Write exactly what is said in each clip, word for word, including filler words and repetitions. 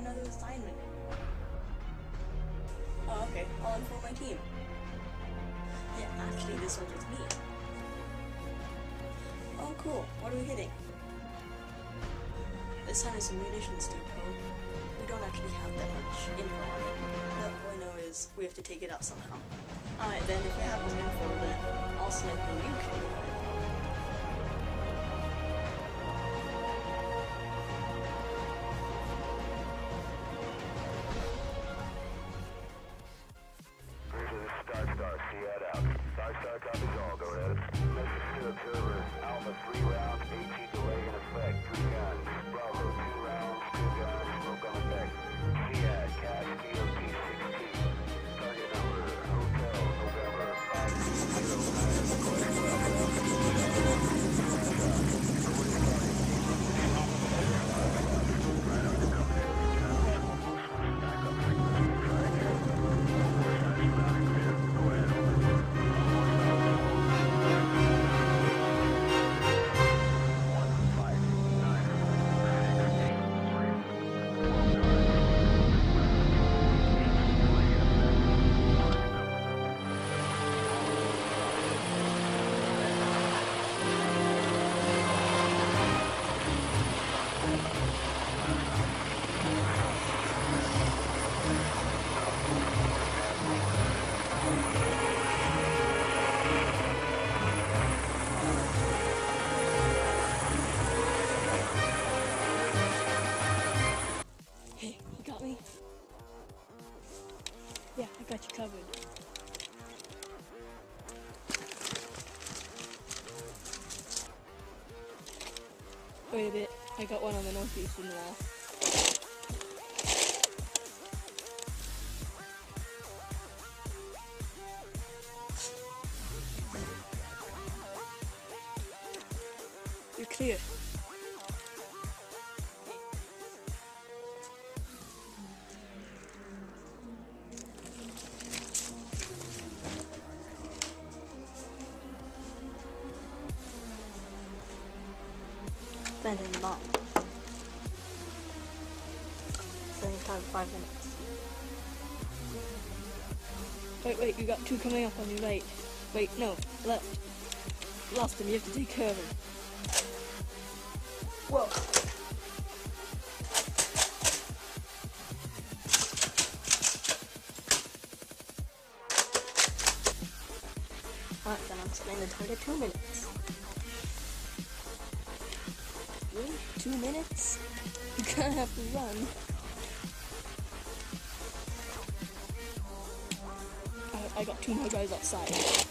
another assignment. Oh, okay. I'll inform my team. Yeah, actually, this one's with me. Oh, cool. What are we hitting? This time it's a munitions depot. We don't actually have that much info on it. But all I know is we have to take it out somehow. Alright, then if we have more info, then I'll snipe the you can. Star Star, see that out. Star Star copies all, go ahead. Message to observer, Alpha three rounds, AT delay in effect, three guns. Bravo, two rounds, two guns, smoke on effect. C A D, Cash, T O T sixteen. Target number, Hotel, November, five zero nine, collect Hey, you got me? Yeah, I got you covered. Wait a bit, I got one on the northeastern wall. You're clear. Planting the bomb. Setting time five minutes. Wait, wait, you got two coming up on your right. Wait, no, left. Lost them, you have to take cover. Whoa! Alright, then I'm setting the target two minutes. Really? Two minutes? You're gonna have to run. I, I got two more guys outside.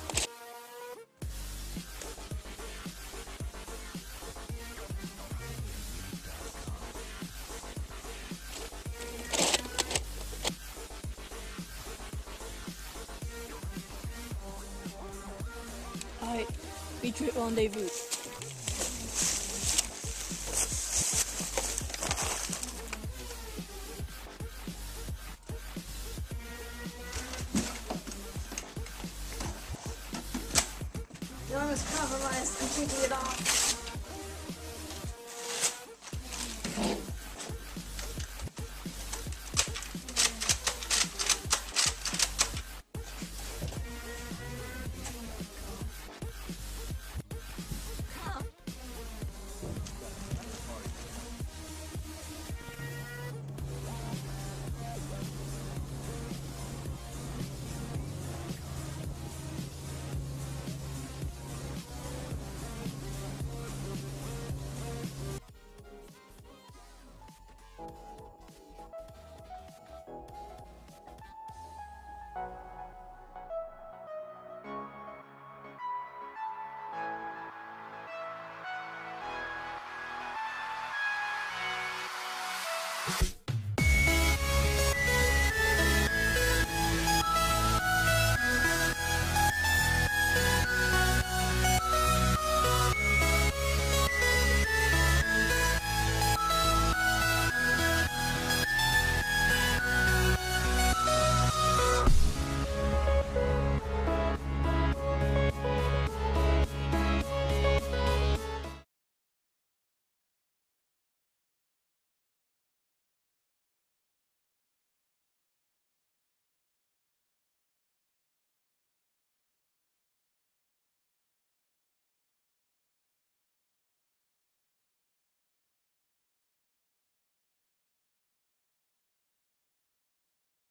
Alright, retreat rendezvous. The arm is compromised. I'm taking it off. Thank you.